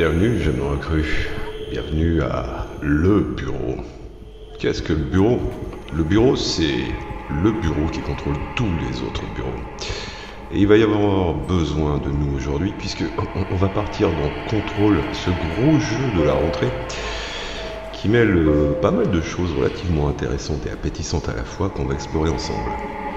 Bienvenue, jeune recrue. Bienvenue à Le Bureau. Qu'est-ce que le bureau? Le bureau, c'est le bureau qui contrôle tous les autres bureaux. Et il va y avoir besoin de nous aujourd'hui, puisque on va partir dans Contrôle, ce gros jeu de la rentrée, qui mêle pas mal de choses relativement intéressantes et appétissantes à la fois qu'on va explorer ensemble.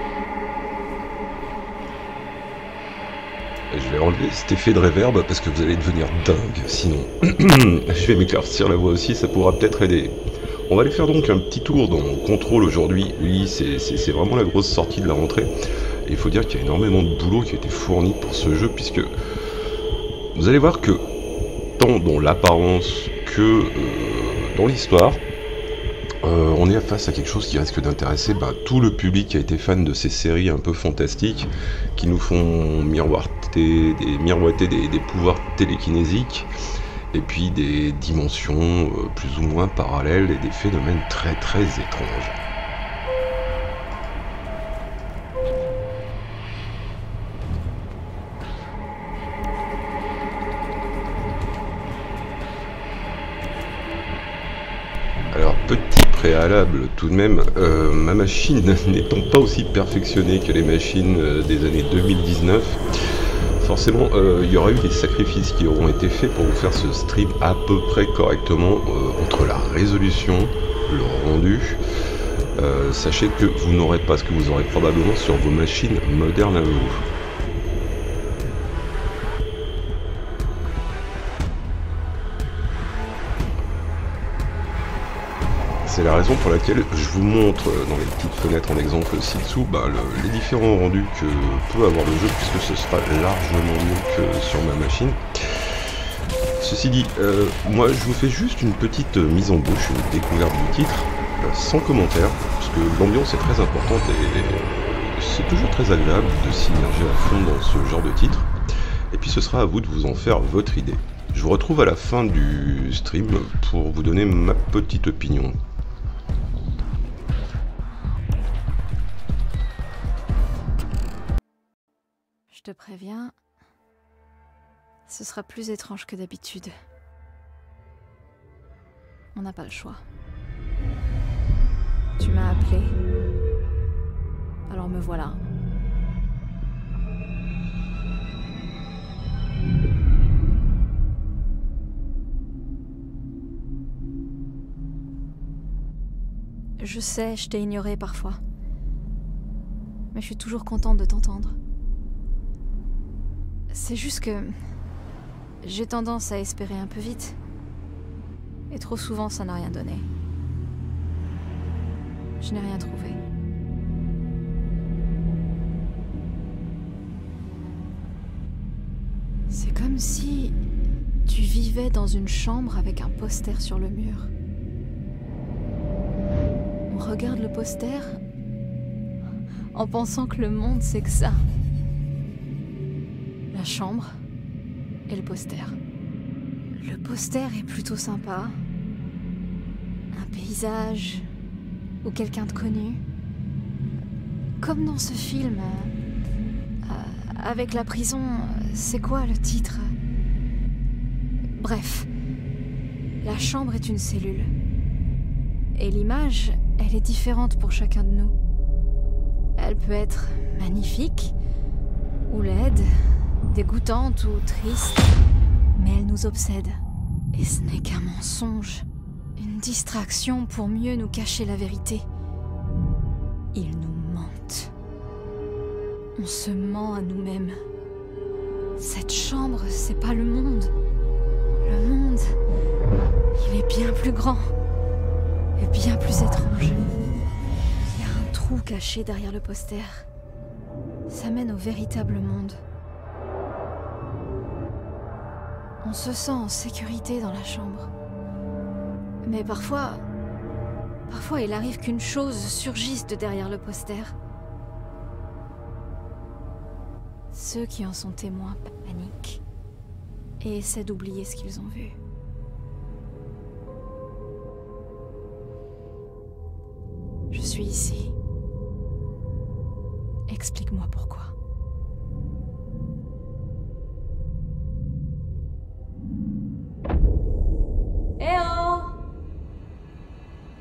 Je vais enlever cet effet de réverb parce que vous allez devenir dingue sinon. Je vais m'éclaircir la voix aussi, ça pourra peut-être aider. On va aller faire donc un petit tour dans Contrôle aujourd'hui. Oui, c'est vraiment la grosse sortie de la rentrée. Et il faut dire qu'il y a énormément de boulot qui a été fourni pour ce jeu, puisque vous allez voir que tant dans l'apparence que dans l'histoire, on est face à quelque chose qui risque d'intéresser tout le public qui a été fan de ces séries un peu fantastiques, qui nous font miroiter des pouvoirs télékinésiques, et puis des dimensions plus ou moins parallèles et des phénomènes très très étranges. Alors, petit préalable tout de même, ma machine n'étant pas aussi perfectionnée que les machines des années 2019, forcément il y aura eu des sacrifices qui auront été faits pour vous faire ce stream à peu près correctement entre la résolution, le rendu. Sachez que vous n'aurez pas ce que vous aurez probablement sur vos machines modernes à vous. C'est la raison pour laquelle je vous montre dans les petites fenêtres en exemple ci-dessous les différents rendus que peut avoir le jeu, puisque ce sera largement mieux que sur ma machine. Ceci dit, moi je vous fais juste une petite mise en bouche, une découverte du titre, sans commentaire, parce que l'ambiance est très importante et c'est toujours très agréable de s'immerger à fond dans ce genre de titre. Et puis ce sera à vous de vous en faire votre idée. Je vous retrouve à la fin du stream pour vous donner ma petite opinion. Je te préviens, ce sera plus étrange que d'habitude. On n'a pas le choix. Tu m'as appelé, alors me voilà. Je sais, je t'ai ignoré parfois. Mais je suis toujours contente de t'entendre. C'est juste que j'ai tendance à espérer un peu vite. Et trop souvent, ça n'a rien donné. Je n'ai rien trouvé. C'est comme si tu vivais dans une chambre avec un poster sur le mur. On regarde le poster en pensant que le monde c'est que ça. La chambre et le poster. Le poster est plutôt sympa. Un paysage ou quelqu'un de connu. Comme dans ce film avec la prison, c'est quoi le titre? Bref, la chambre est une cellule. Et l'image, elle est différente pour chacun de nous. Elle peut être magnifique ou laide, dégoûtante ou triste, mais elle nous obsède. Et ce n'est qu'un mensonge, une distraction pour mieux nous cacher la vérité. Ils nous mentent. On se ment à nous-mêmes. Cette chambre, c'est pas le monde. Le monde, il est bien plus grand et bien plus étrange. Il y a un trou caché derrière le poster. Ça mène au véritable monde. On se sent en sécurité dans la chambre. Mais parfois il arrive qu'une chose surgisse de derrière le poster. Ceux qui en sont témoins paniquent et essaient d'oublier ce qu'ils ont vu. Je suis ici. Explique-moi pourquoi.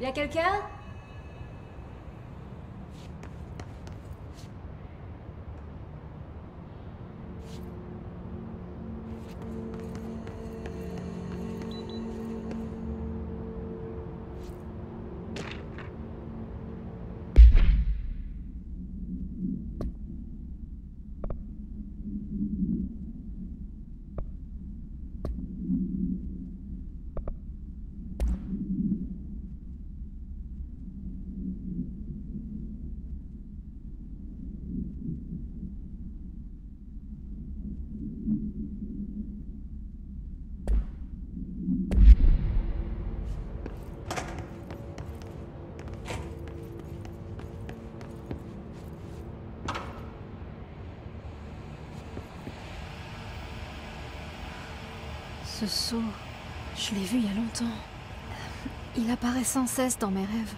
a quelqu'un? Ce sceau, je l'ai vu il y a longtemps. Il apparaît sans cesse dans mes rêves.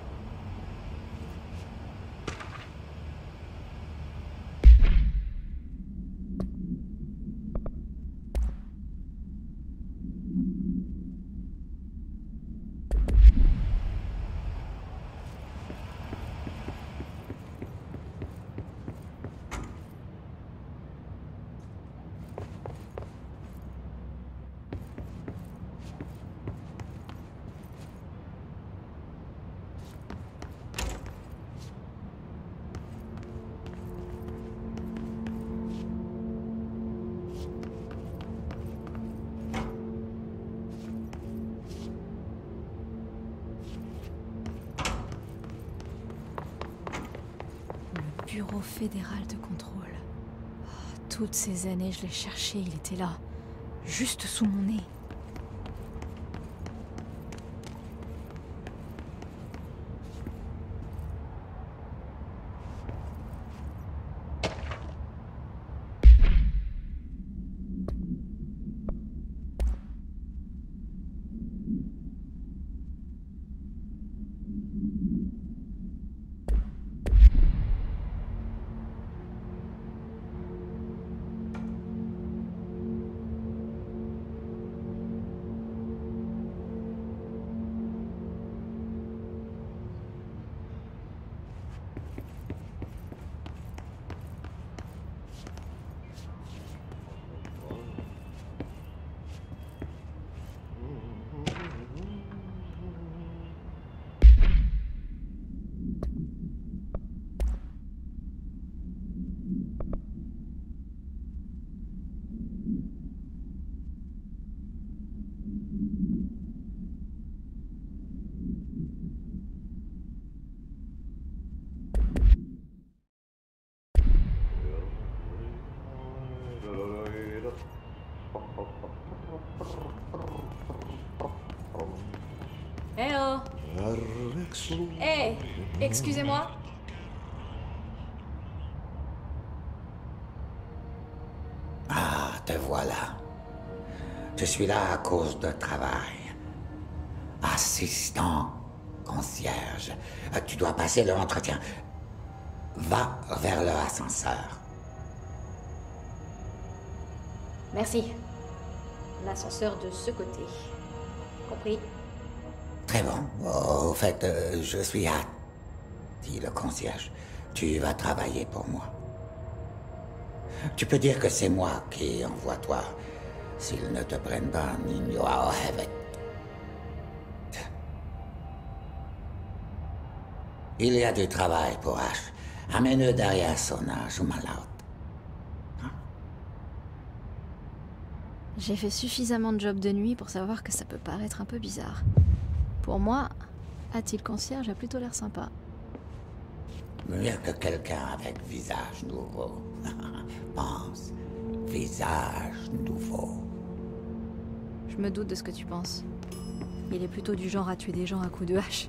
Bureau fédéral de contrôle. Oh, toutes ces années, je l'ai cherché, il était là, juste sous mon nez. Eh oh! Eh! Excusez-moi? Ah, te voilà. Je suis là à cause de travail. Assistant, concierge. Tu dois passer l'entretien. Va vers l'ascenseur. Merci. L'ascenseur de ce côté. Compris? Très bon. Au fait, je suis hâte, dit le concierge. Tu vas travailler pour moi. Tu peux dire que c'est moi qui envoie toi. S'ils ne te prennent pas, Nino avec. Il y a du travail pour H. Amène-le derrière Sona, Shumalaut. J'ai fait suffisamment de job de nuit pour savoir que ça peut paraître un peu bizarre. Pour moi, a-t-il concierge a plutôt l'air sympa. Mieux que quelqu'un avec visage nouveau. Pense, visage nouveau. Je me doute de ce que tu penses. Il est plutôt du genre à tuer des gens à coups de hache.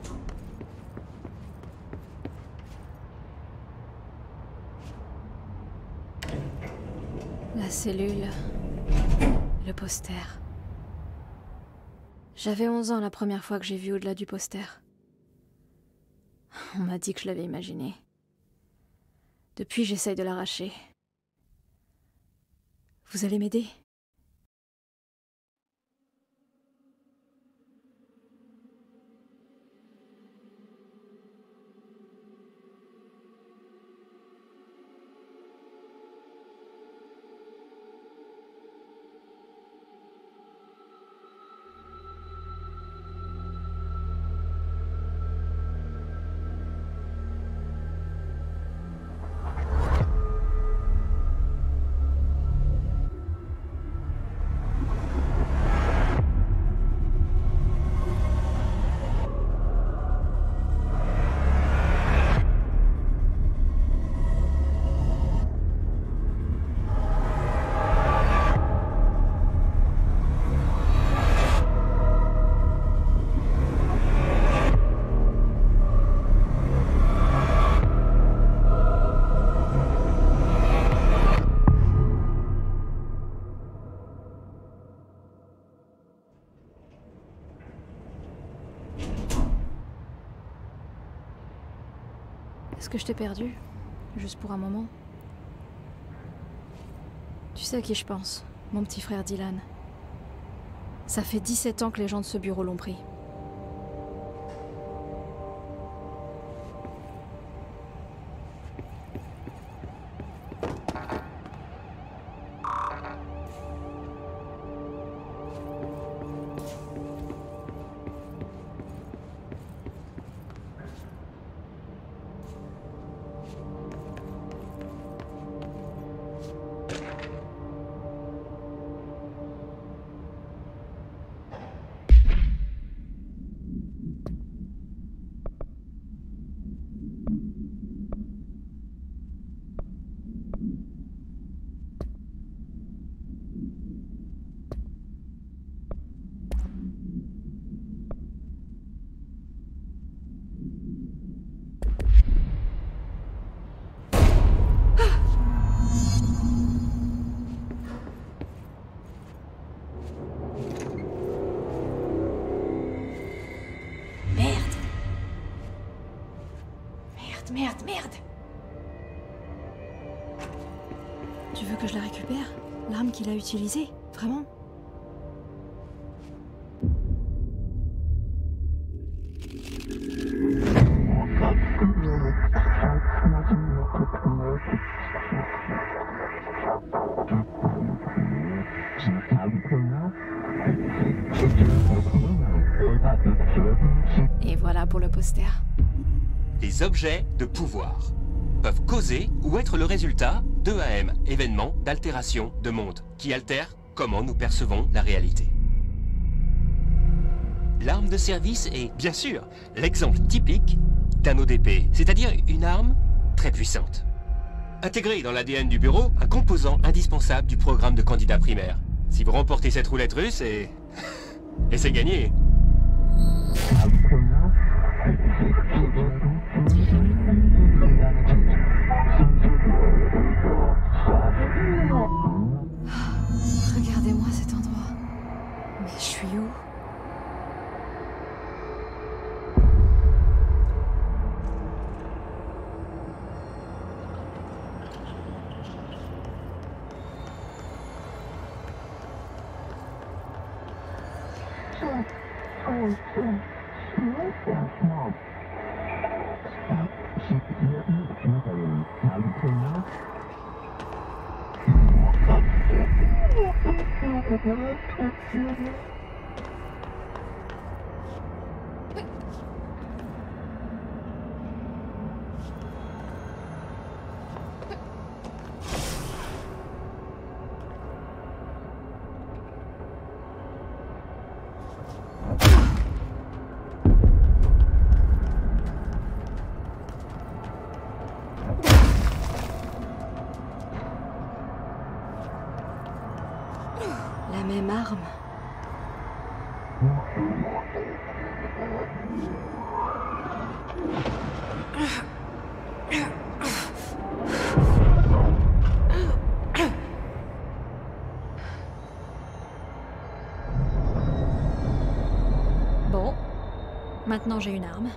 La cellule. Le poster. J'avais 11 ans la première fois que j'ai vu au-delà du poster. On m'a dit que je l'avais imaginé. Depuis, j'essaye de l'arracher. Vous allez m'aider ? Est-ce que je t'ai perdu? Juste pour un moment? Tu sais à qui je pense? Mon petit frère Dylan. Ça fait 17 ans que les gens de ce bureau l'ont pris. Merde. Tu veux que je la récupère? L'arme qu'il a utilisée? Vraiment? Et voilà pour le poster. Les objets de pouvoir peuvent causer ou être le résultat d'EAM, événements d'altération de monde, qui altèrent comment nous percevons la réalité. L'arme de service est, bien sûr, l'exemple typique d'un ODP, c'est-à-dire une arme très puissante. Intégrée dans l'ADN du bureau, un composant indispensable du programme de candidat primaire. Si vous remportez cette roulette russe, et c'est gagné. Regardez-moi cet endroit. Mais je suis où? La même arme. Bon, maintenant j'ai une arme.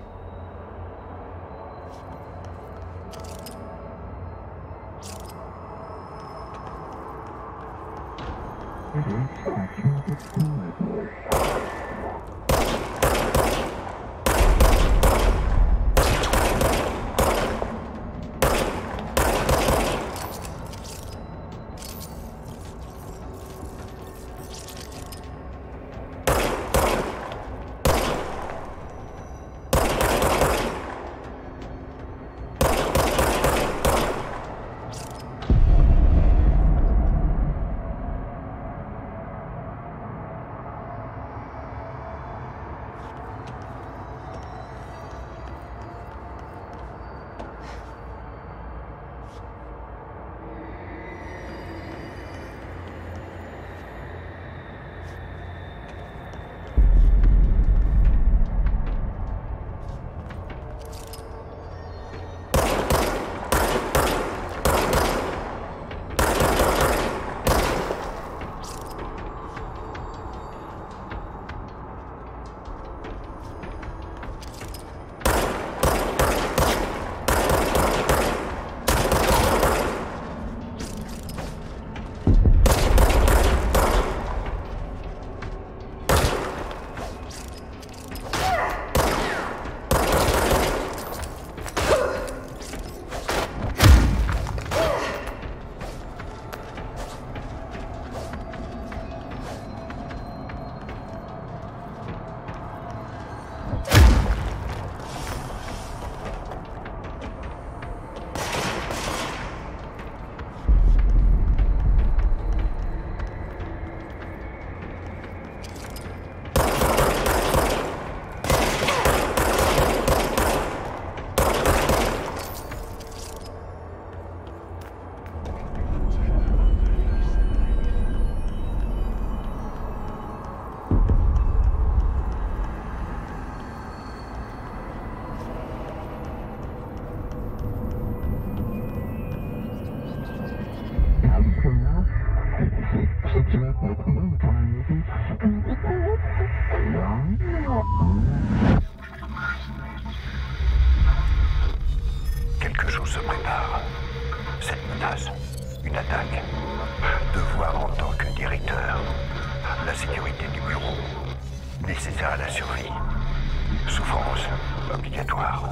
chose se prépare. Cette menace, une attaque. Devoir en tant que directeur. La sécurité du bureau. Nécessaire à la survie. Souffrance obligatoire.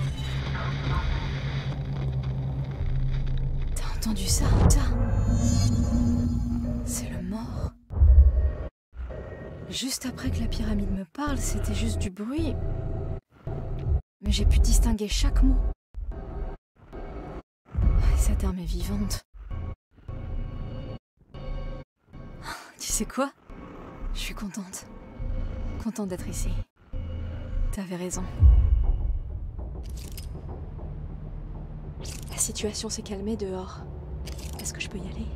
T'as entendu ça? C'est le mort. Juste après que la pyramide me parle, c'était juste du bruit. Mais j'ai pu distinguer chaque mot. Et cette arme est vivante. Tu sais quoi? Je suis contente. Contente d'être ici. T'avais raison. La situation s'est calmée dehors. Est-ce que je peux y aller?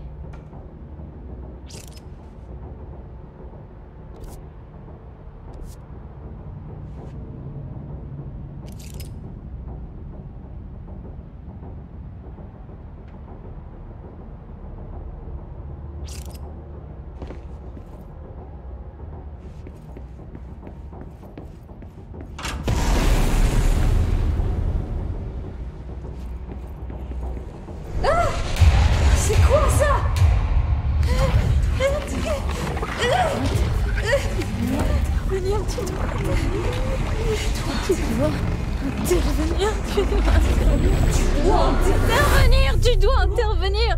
Tu dois intervenir.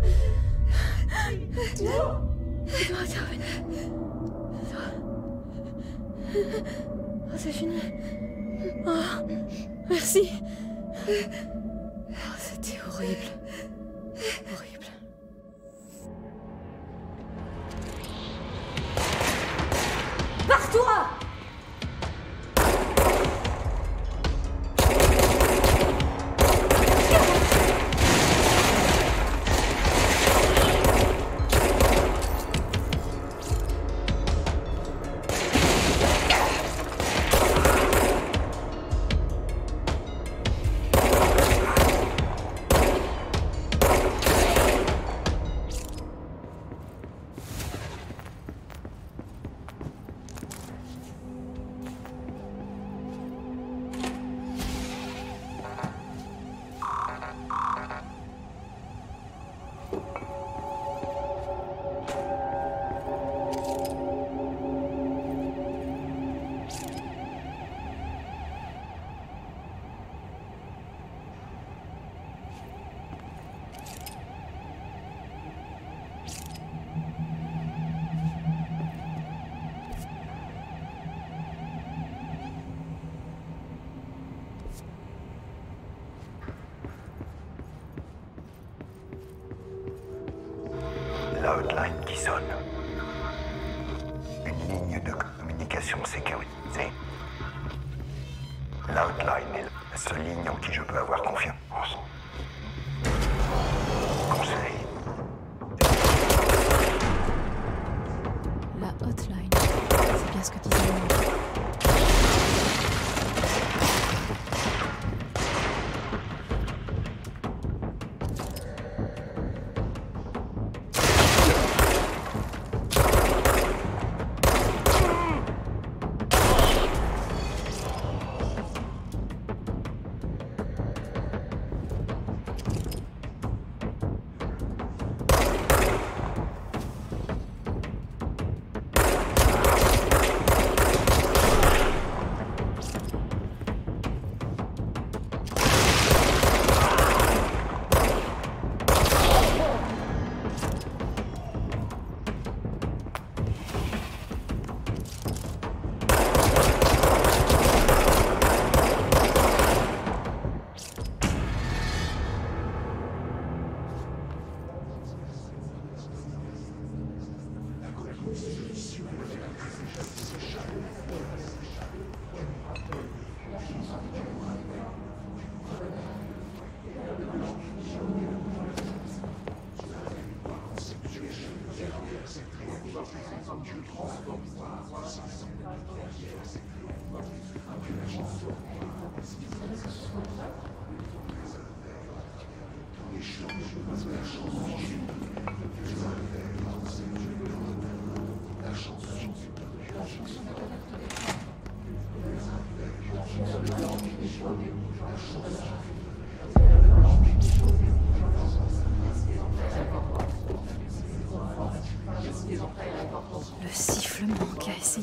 Oh, c'est fini. Oh, merci. Oh, c'était horrible. Horrible. Barre-toi! La hotline qui sonne. Une ligne de communication sécurisée. La hotline est la seule ligne en qui je peux avoir confiance. Conseil. La hotline. C'est bien ce que disait mon...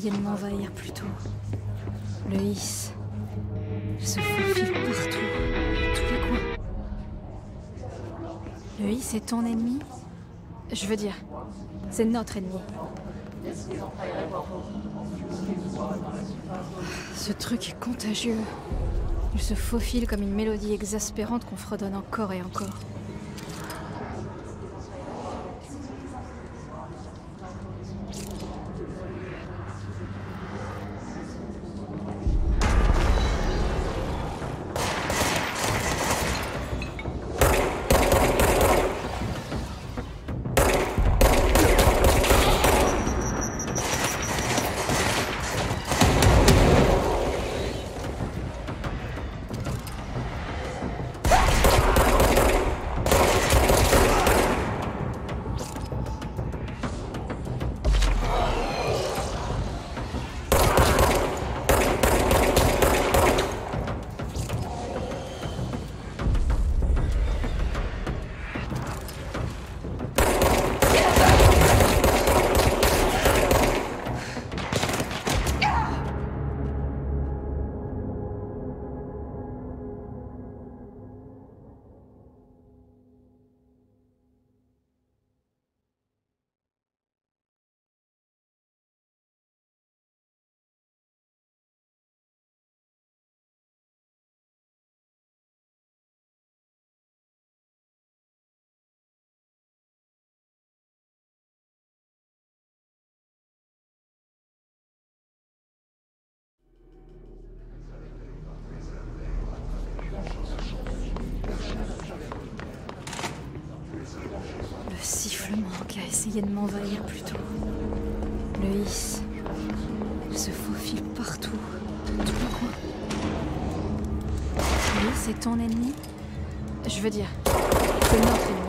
essayé de m'envahir plus tôt. Le Hiss. Il se faufile partout, dans tous les coins. Le Hiss est ton ennemi? Je veux dire, c'est notre ennemi. Ce truc est contagieux. Il se faufile comme une mélodie exaspérante qu'on fredonne encore et encore. Le sifflement qui a essayé de m'envahir plus tôt. Le Hiss. Il se faufile partout, dans tous les coins. Le Hiss est ton ennemi? Je veux dire, c'est notre ennemi.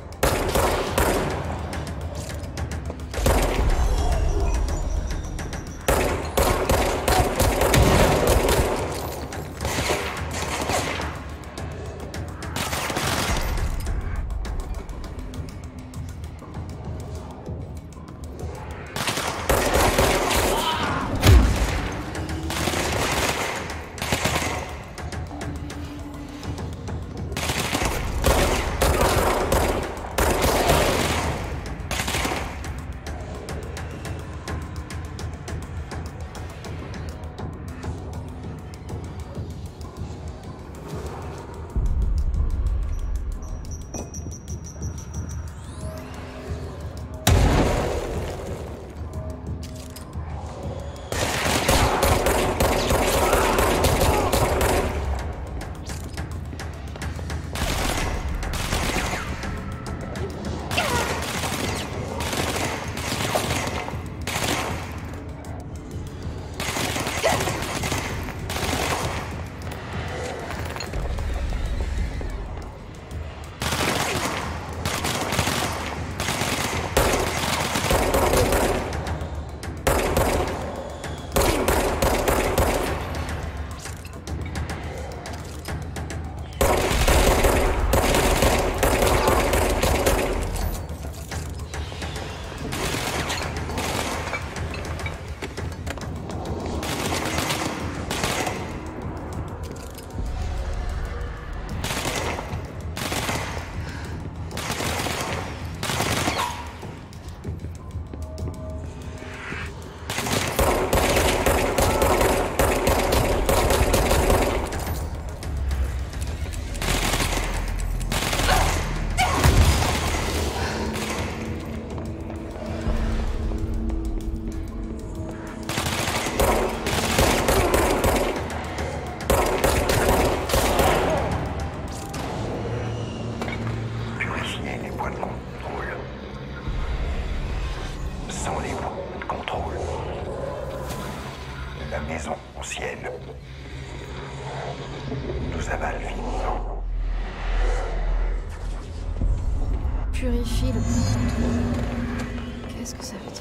Purifie le point de contrôle. Qu'est-ce que ça veut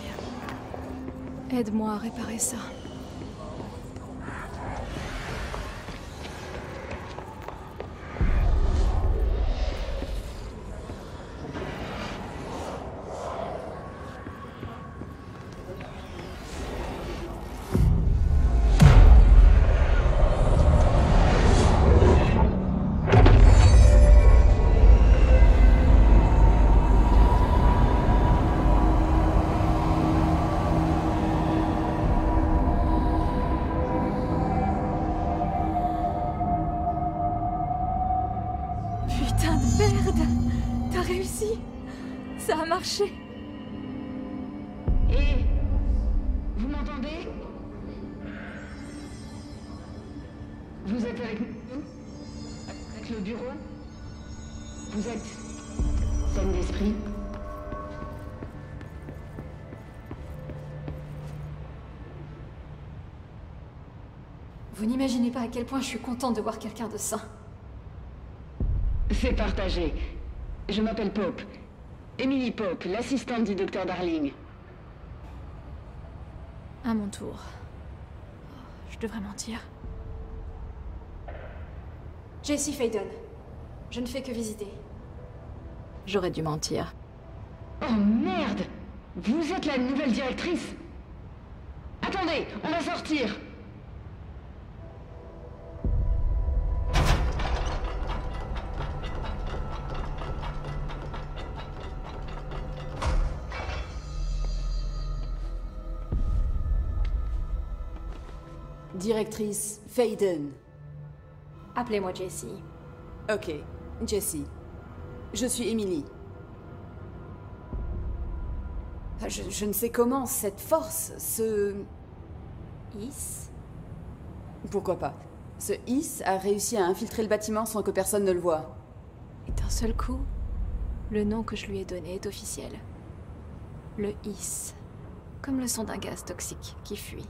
dire? Aide-moi à réparer ça. Merde! T'as réussi! Ça a marché! Et vous m'entendez? Vous êtes avec nous? Avec le bureau? Vous êtes saine d'esprit? Vous n'imaginez pas à quel point je suis contente de voir quelqu'un de sain. C'est partagé. Je m'appelle Pope. Emily Pope, l'assistante du docteur Darling. À mon tour. Je devrais mentir. Jessie Faden. Je ne fais que visiter. J'aurais dû mentir. Oh merde! Vous êtes la nouvelle directrice? Attendez, on va sortir! Directrice Faden. Appelez-moi Jessie. Ok, Jessie. Je suis Emily. Je ne sais comment cette force, Is? Pourquoi pas? Ce Is a réussi à infiltrer le bâtiment sans que personne ne le voie. Et d'un seul coup, le nom que je lui ai donné est officiel. Le Is. Comme le son d'un gaz toxique qui fuit.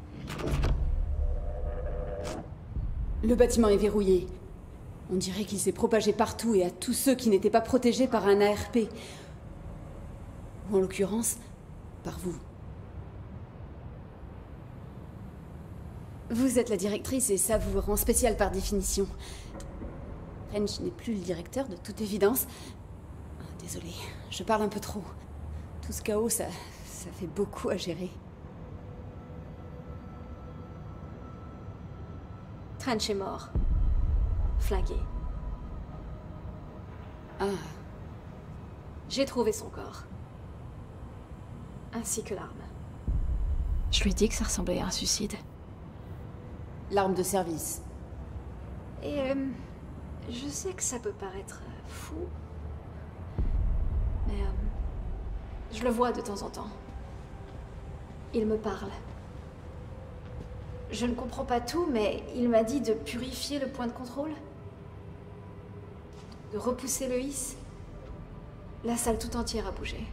Le bâtiment est verrouillé. On dirait qu'il s'est propagé partout et à tous ceux qui n'étaient pas protégés par un ARP. Ou en l'occurrence, par vous. Vous êtes la directrice et ça vous rend spécial par définition. Wrench n'est plus le directeur, de toute évidence. Désolée, je parle un peu trop. Tout ce chaos, ça fait beaucoup à gérer. Trench est mort. Flingué. Ah, J'ai trouvé son corps. Ainsi que l'arme. Je lui ai dit que ça ressemblait à un suicide. l'arme de service. Et je sais que ça peut paraître fou. Mais je le vois de temps en temps. Il me parle. Je ne comprends pas tout, mais il m'a dit de purifier le point de contrôle. De repousser le hisse. La salle tout entière a bougé.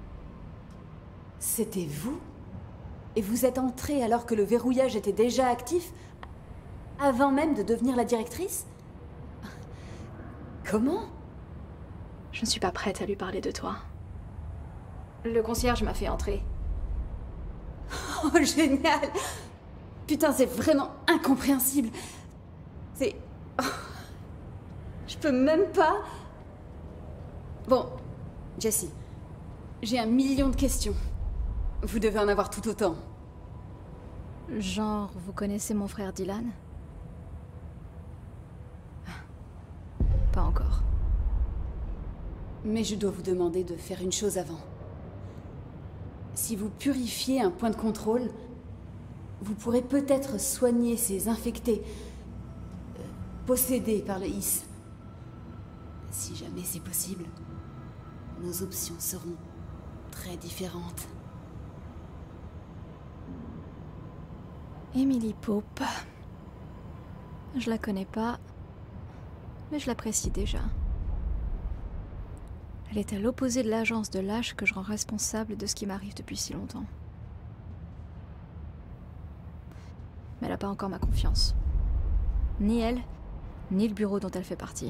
C'était vous? Et vous êtes entrée alors que le verrouillage était déjà actif? Avant même de devenir la directrice? Comment? Je ne suis pas prête à lui parler de toi. Le concierge m'a fait entrer. Oh, génial! Putain, c'est vraiment incompréhensible. C'est... Oh. Je peux même pas... Bon, Jessie, j'ai 1 million de questions. Vous devez en avoir tout autant. Genre, vous connaissez mon frère Dylan? Pas encore. Mais je dois vous demander de faire une chose avant. Si vous purifiez un point de contrôle, vous pourrez peut-être soigner ces infectés, possédés par le Is. Si jamais c'est possible, nos options seront très différentes. Emily Pope. Je la connais pas, mais je l'apprécie déjà. Elle est à l'opposé de l'agence de lâche que je rends responsable de ce qui m'arrive depuis si longtemps. Mais elle n'a pas encore ma confiance. Ni elle, ni le bureau dont elle fait partie.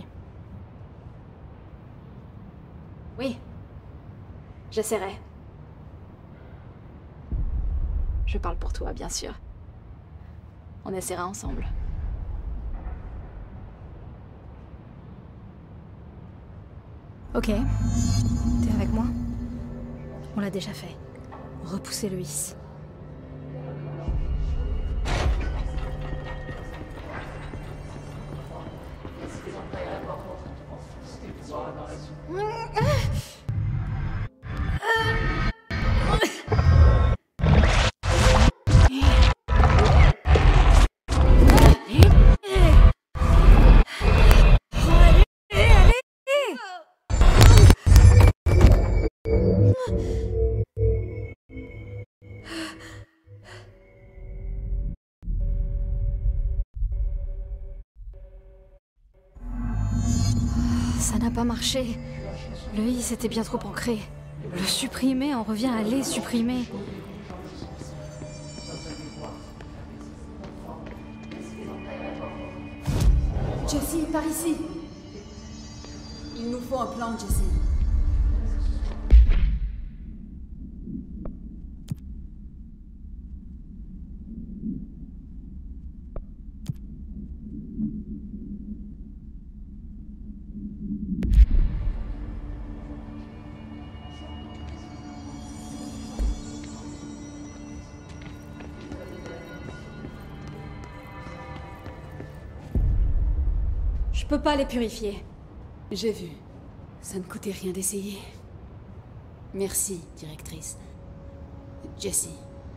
Oui, j'essaierai. Je parle pour toi, bien sûr. On essaiera ensemble. Ok, t'es avec moi? On l'a déjà fait. Repousser le hisse. Ça n'a pas marché. Le is était bien trop ancré. Le supprimer en revient à les supprimer. Jessie, par ici. Il nous faut un plan, Jessie. Je peux pas les purifier. J'ai vu. Ça ne coûtait rien d'essayer. Merci, directrice. Jessie.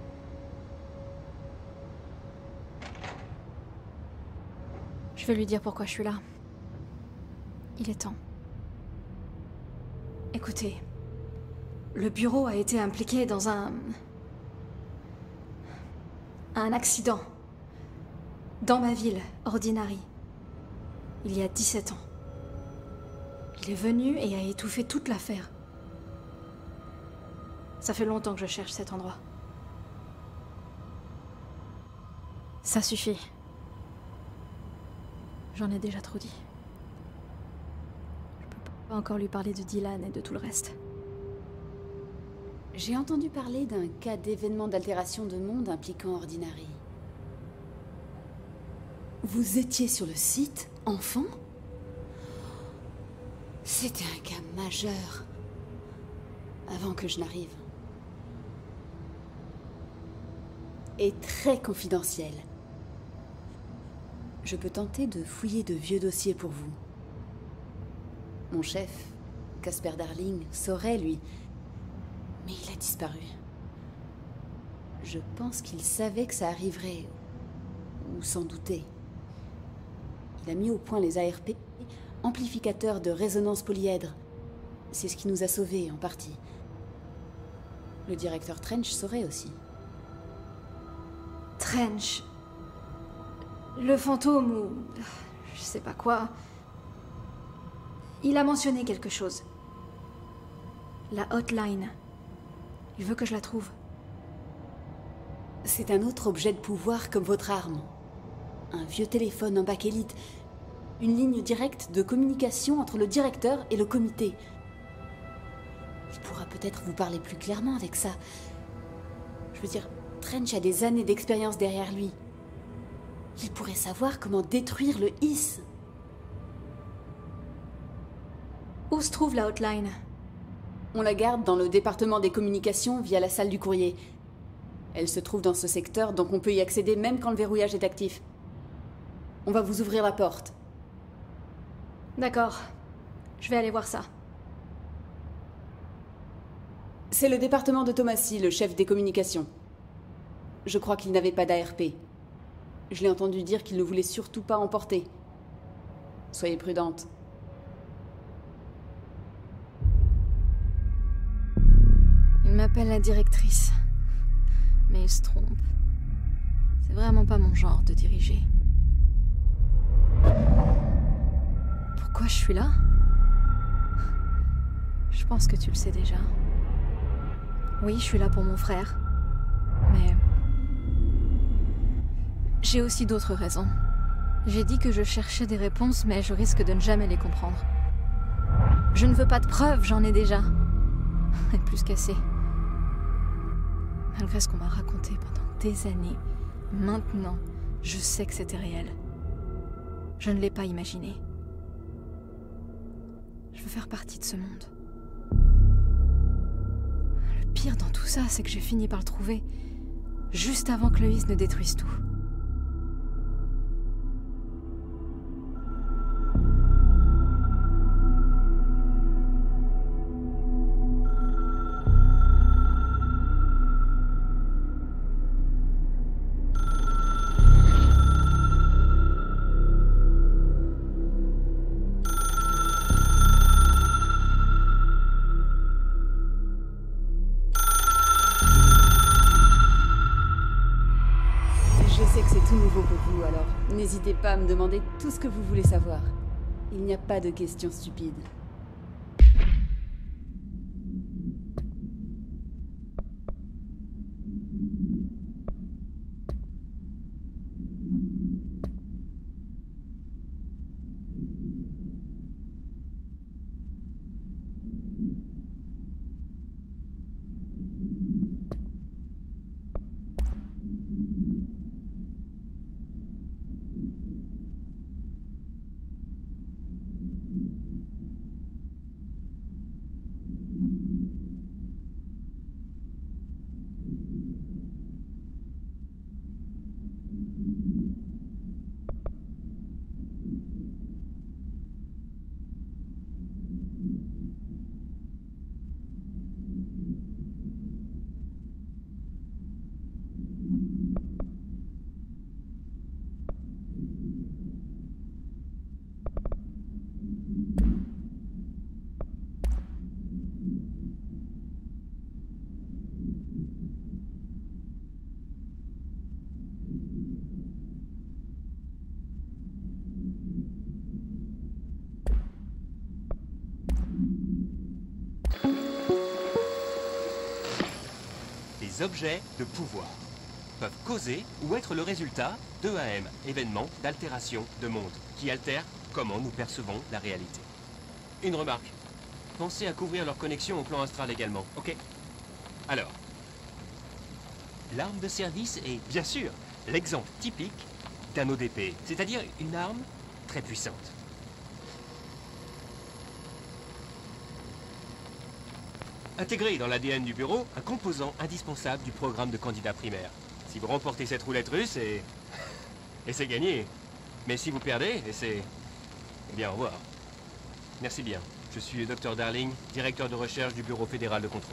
Je vais lui dire pourquoi je suis là. Il est temps. Écoutez, le bureau a été impliqué dans un accident. Dans ma ville, Ordinary. Il y a 17 ans. Il est venu et a étouffé toute l'affaire. Ça fait longtemps que je cherche cet endroit. Ça suffit. J'en ai déjà trop dit. Je peux pas encore lui parler de Dylan et de tout le reste. J'ai entendu parler d'un cas d'événement d'altération de monde impliquant Ordinary. Vous étiez sur le site, enfant? C'était un cas majeur. Avant que je n'arrive. Et très confidentiel. Je peux tenter de fouiller de vieux dossiers pour vous. Mon chef, Casper Darling, saurait, lui. Mais il a disparu. Je pense qu'il savait que ça arriverait. Ou s'en doutait. Il a mis au point les ARP, amplificateurs de résonance polyèdre. C'est ce qui nous a sauvés, en partie. Le directeur Trench saurait aussi. Trench. Le fantôme ou... je sais pas quoi. Il a mentionné quelque chose. La hotline. Il veut que je la trouve. C'est un autre objet de pouvoir comme votre arme. Un vieux téléphone en bakélite. Une ligne directe de communication entre le directeur et le comité. Il pourra peut-être vous parler plus clairement avec ça. Je veux dire, Trench a des années d'expérience derrière lui. Il pourrait savoir comment détruire le IS. Où se trouve la hotline? On la garde dans le département des communications via la salle du courrier. Elle se trouve dans ce secteur, donc on peut y accéder même quand le verrouillage est actif. On va vous ouvrir la porte. D'accord. Je vais aller voir ça. C'est le département de Thomasy, le chef des communications. Je crois qu'il n'avait pas d'ARP. Je l'ai entendu dire qu'il ne voulait surtout pas emporter. Soyez prudente. Il m'appelle la directrice. Mais il se trompe. C'est vraiment pas mon genre de diriger. Pourquoi je suis là? Je pense que tu le sais déjà. Oui, je suis là pour mon frère. Mais... j'ai aussi d'autres raisons. J'ai dit que je cherchais des réponses, mais je risque de ne jamais les comprendre. Je ne veux pas de preuves, j'en ai déjà. Et plus qu'assez. Malgré ce qu'on m'a raconté pendant des années, maintenant, je sais que c'était réel. Je ne l'ai pas imaginé. Je veux faire partie de ce monde. Le pire dans tout ça, c'est que j'ai fini par le trouver, juste avant que le IS ne détruise tout. N'hésitez pas à me demander tout ce que vous voulez savoir. Il n'y a pas de questions stupides. Les objets de pouvoir peuvent causer ou être le résultat d'EAM, événements d'altération de monde, qui altèrent comment nous percevons la réalité. Une remarque. Pensez à couvrir leur connexion au plan astral également, ok? Alors, l'arme de service est, bien sûr, l'exemple typique d'un ODP, c'est-à-dire une arme très puissante. Intégré dans l'ADN du bureau, un composant indispensable du programme de candidat primaire. Si vous remportez cette roulette russe, et c'est gagné. Mais si vous perdez, eh bien, au revoir. Merci bien. Je suis le Dr Darling, directeur de recherche du Bureau fédéral de contrôle.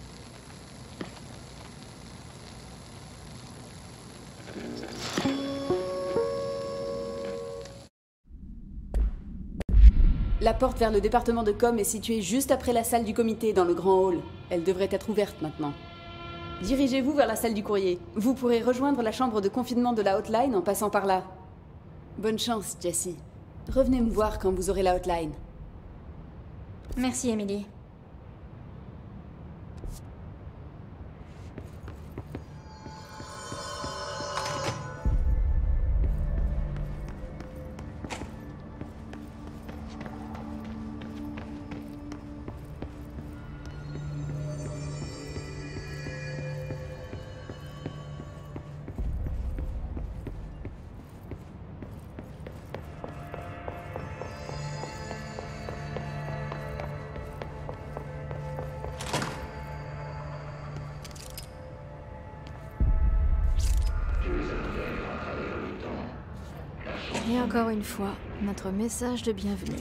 La porte vers le département de com est située juste après la salle du comité dans le grand hall. Elle devrait être ouverte maintenant. Dirigez-vous vers la salle du courrier. Vous pourrez rejoindre la chambre de confinement de la hotline en passant par là. Bonne chance, Jessie. Revenez me voir quand vous aurez la hotline. Merci, Emily. Et encore une fois, notre message de bienvenue.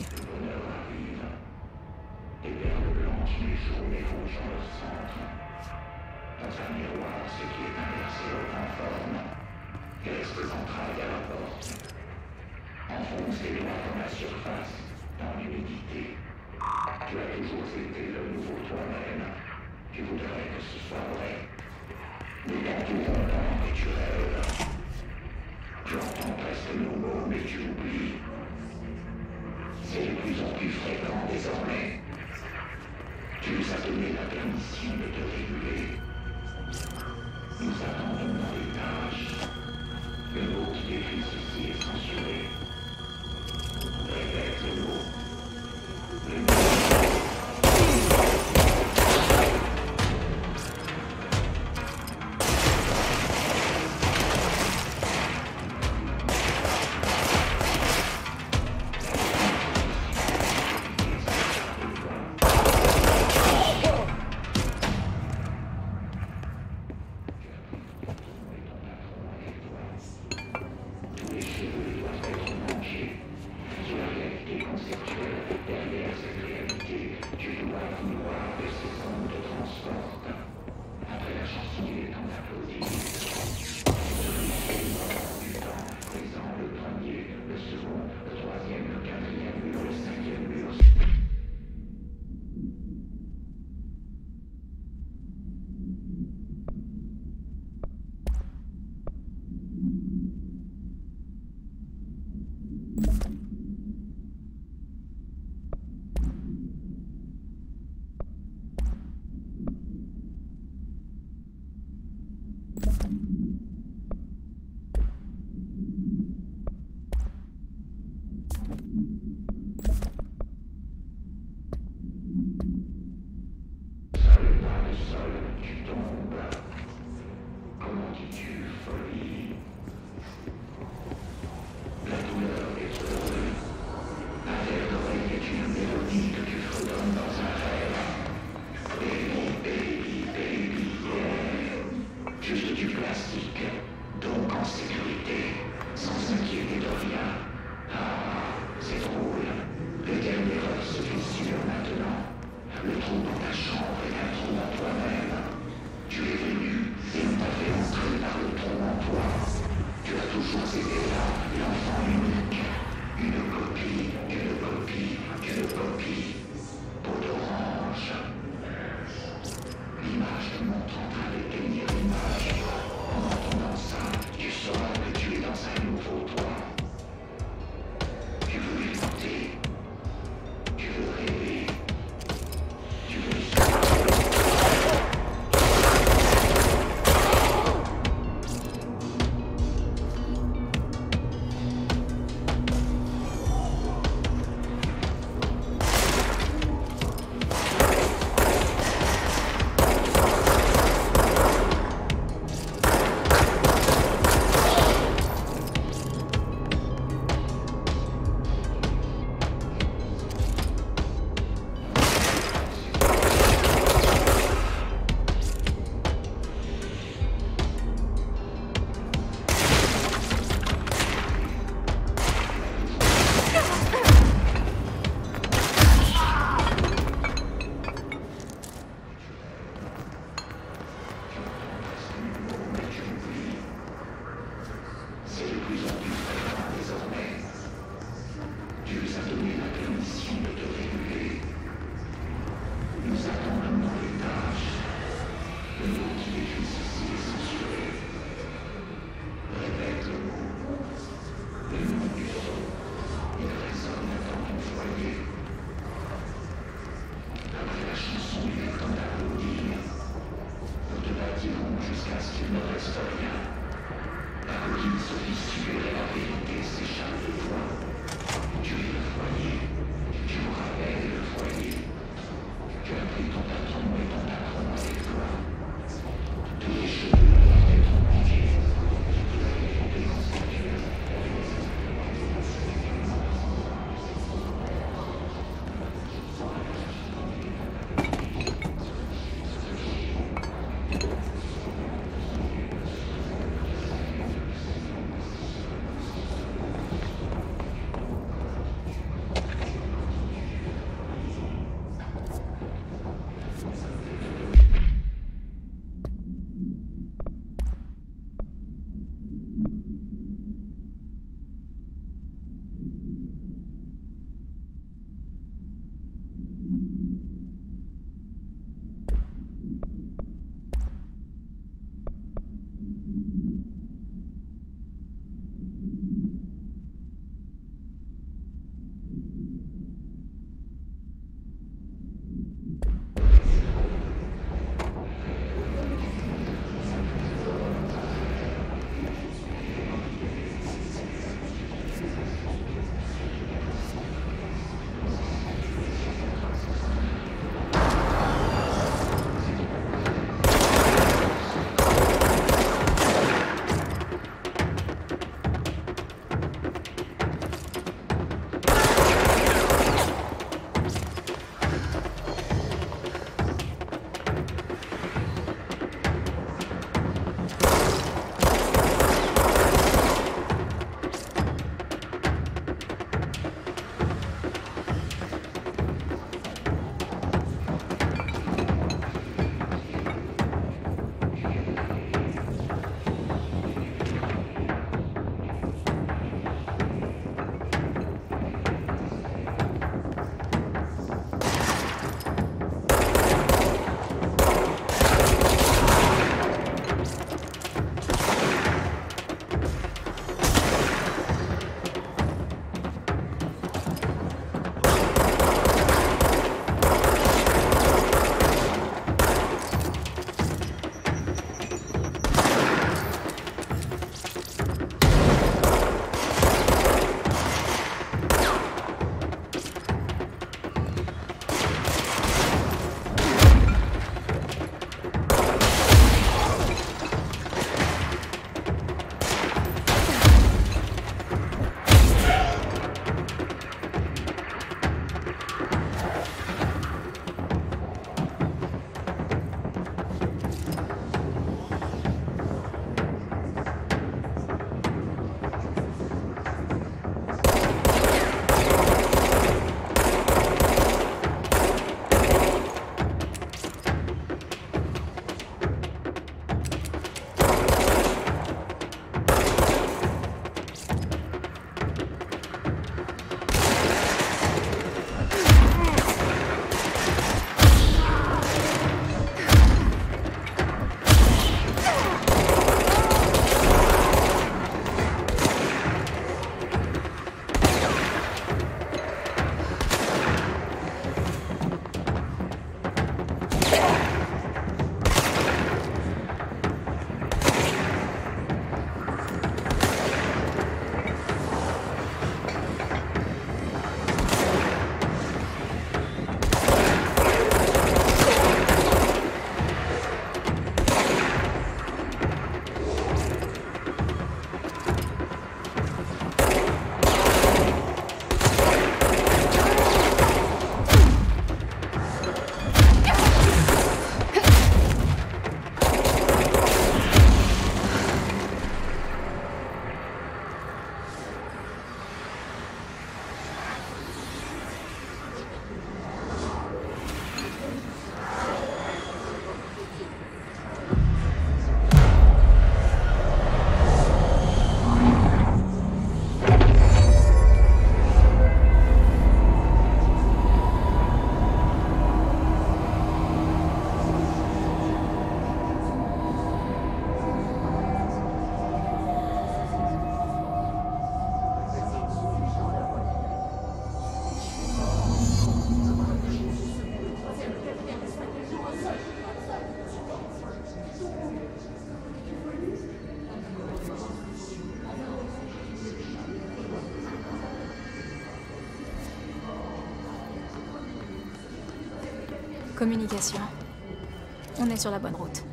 Communication. On est sur la bonne route.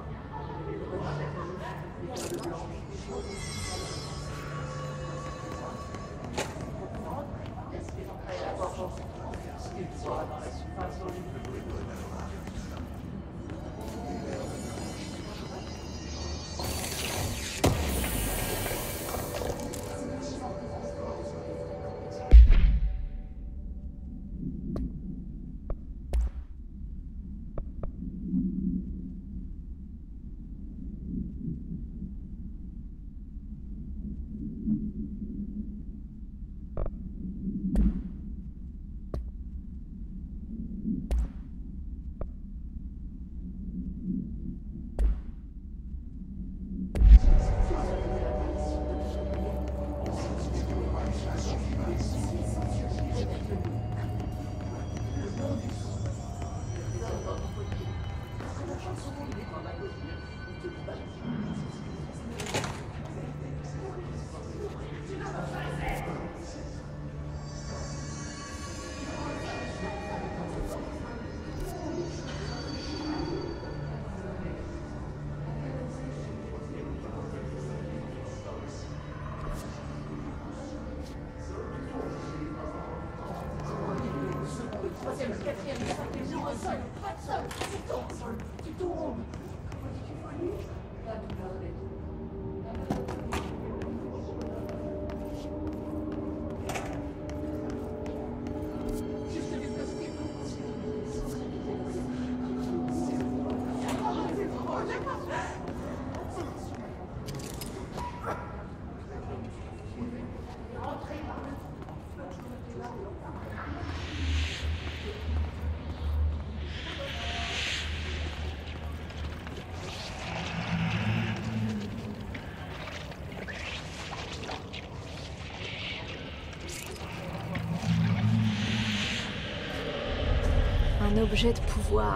Un objet de pouvoir.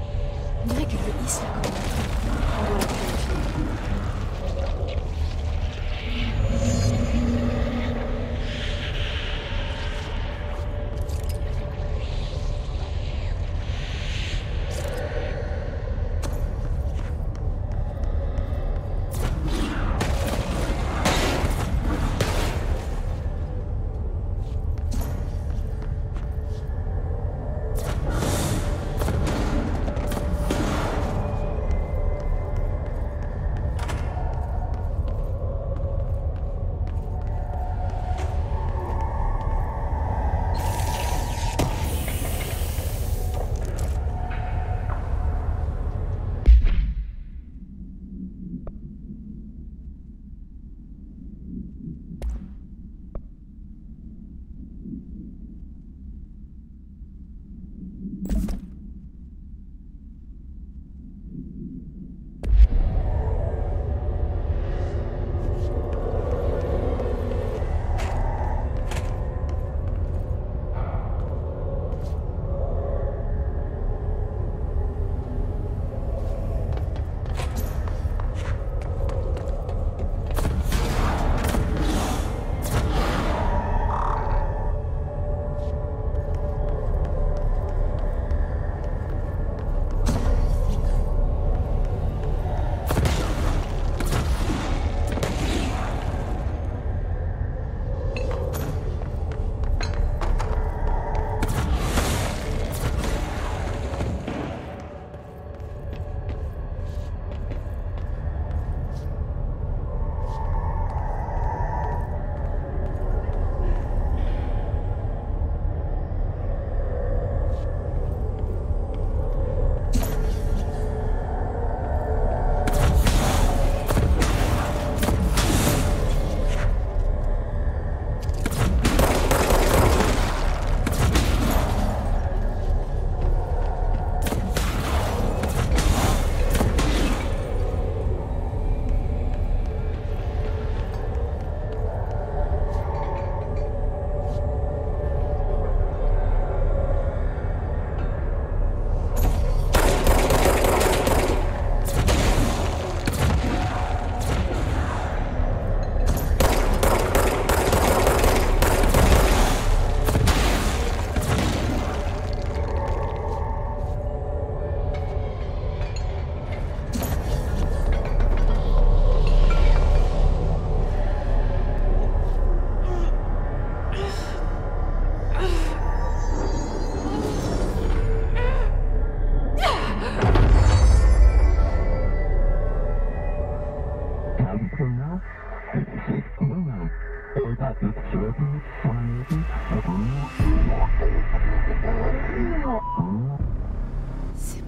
On dirait qu'elle le hisse là quand même. On doit la purifier.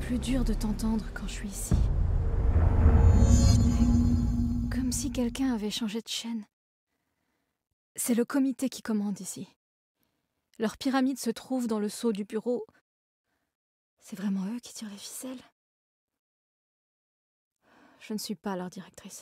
plus dur de t'entendre quand je suis ici. Comme si quelqu'un avait changé de chaîne. C'est le comité qui commande ici. Leur pyramide se trouve dans le sceau du bureau. C'est vraiment eux qui tirent les ficelles. Je ne suis pas leur directrice.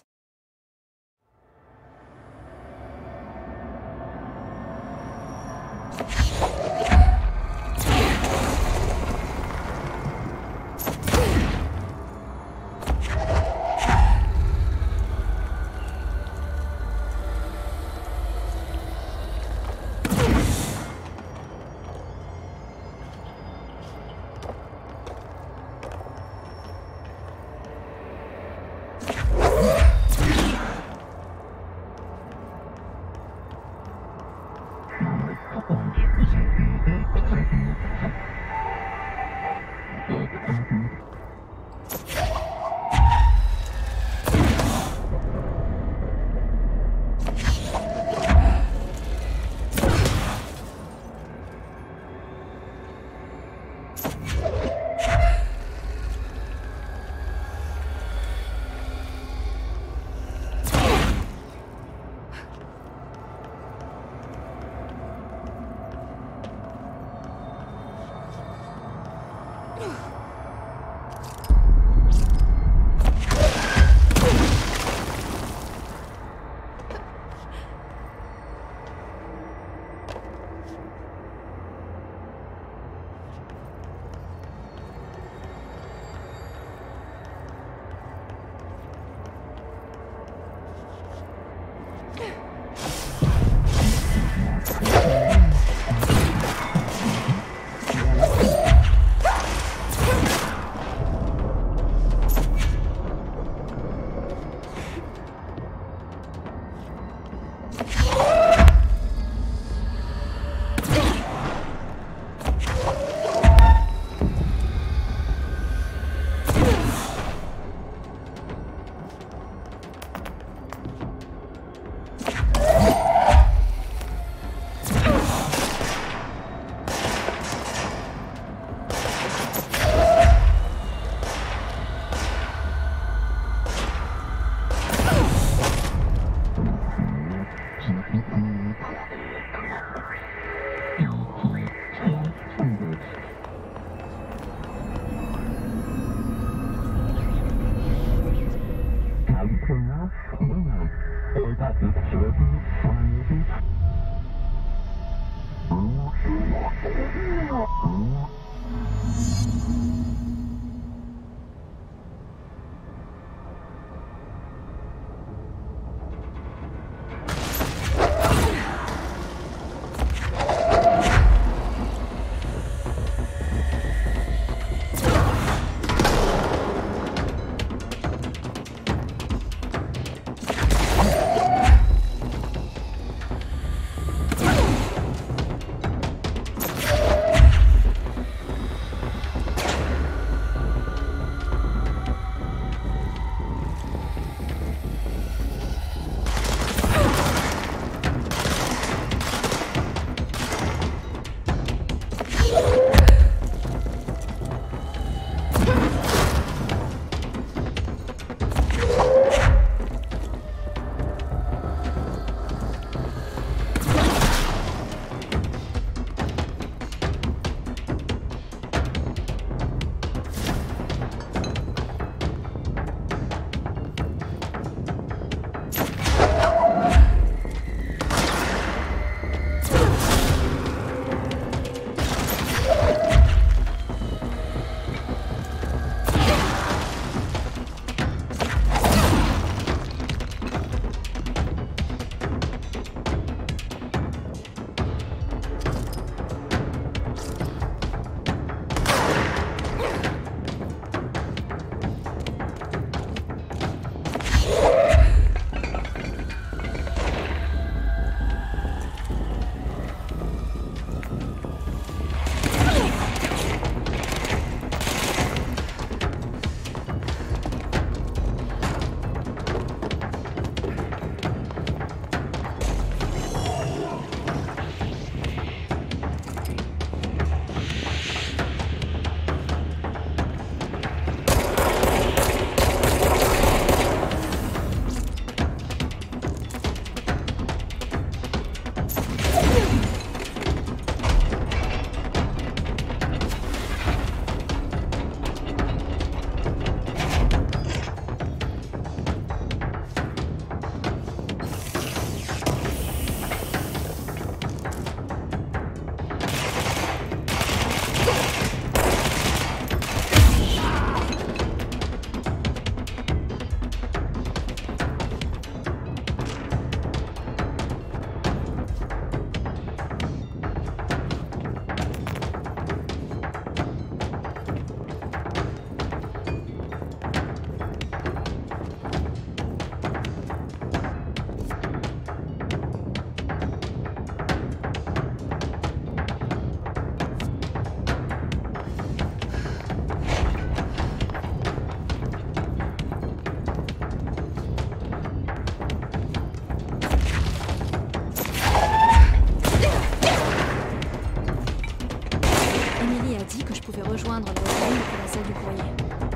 rejoindre la haute que la salle du courrier.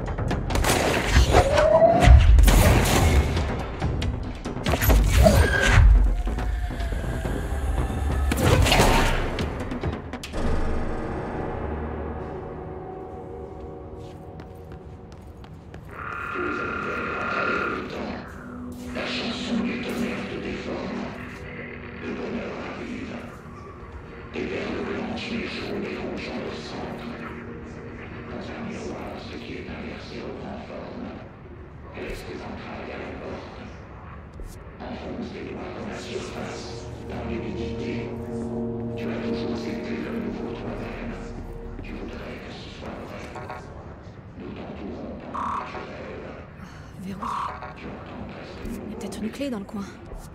Verrouillé. Il y a peut-être une clé dans le coin.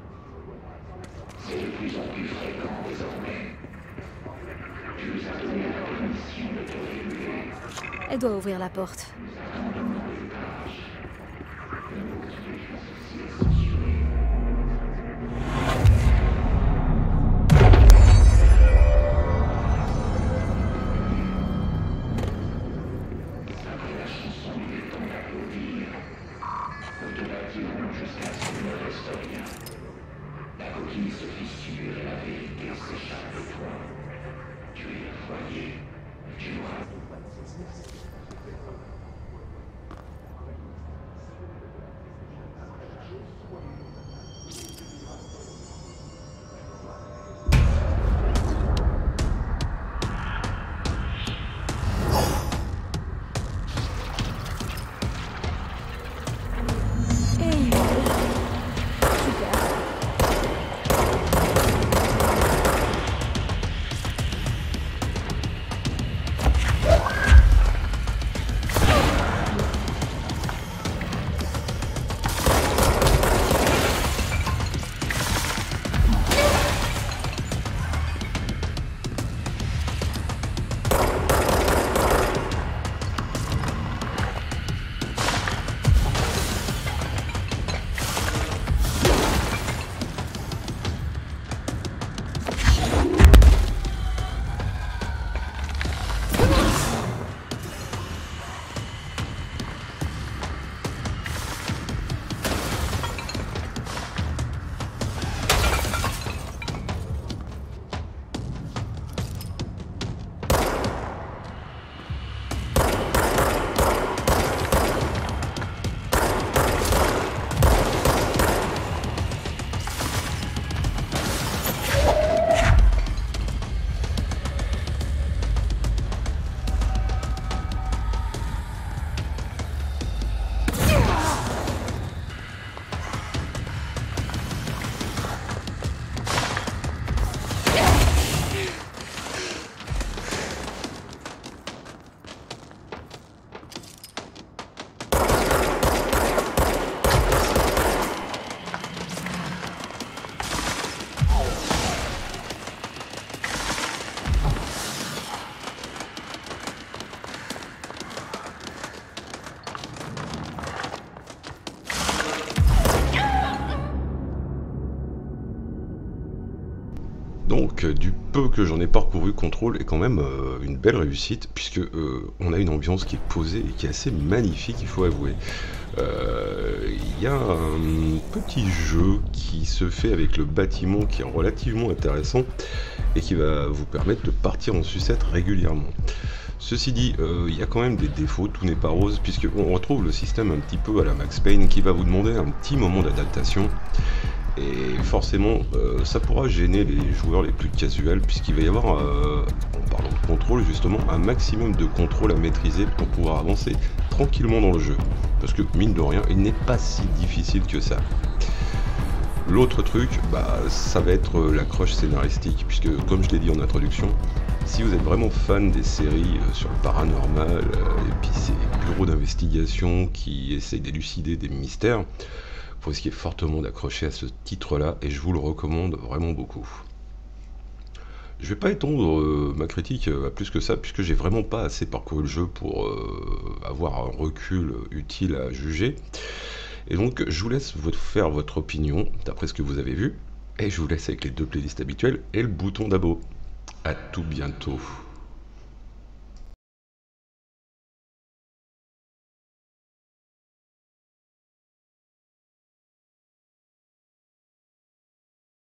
Elle doit ouvrir la porte. Donc du peu que j'en ai parcouru, Control est quand même une belle réussite, puisque on a une ambiance qui est posée et qui est assez magnifique, il faut avouer. Il y a un petit jeu qui se fait avec le bâtiment qui est relativement intéressant et qui va vous permettre de partir en sucette régulièrement. Ceci dit, il y a quand même des défauts, tout n'est pas rose, puisqu'on retrouve le système un petit peu à la Max Payne qui va vous demander un petit moment d'adaptation. Et forcément, ça pourra gêner les joueurs les plus casuels, puisqu'il va y avoir, en parlant de contrôle justement, un maximum de contrôle à maîtriser pour pouvoir avancer tranquillement dans le jeu. Parce que, mine de rien, il n'est pas si difficile que ça. L'autre truc, ça va être l'accroche scénaristique, puisque, comme je l'ai dit en introduction, si vous êtes vraiment fan des séries sur le paranormal, et puis ces bureaux d'investigation qui essayent d'élucider des mystères, vous risquez fortement d'accrocher à ce titre-là, et je vous le recommande vraiment beaucoup. Je vais pas étendre ma critique à plus que ça, puisque j'ai vraiment pas assez parcouru le jeu pour avoir un recul utile à juger. Et donc je vous laisse faire votre opinion d'après ce que vous avez vu, et je vous laisse avec les deux playlists habituelles et le bouton d'abo. A tout bientôt.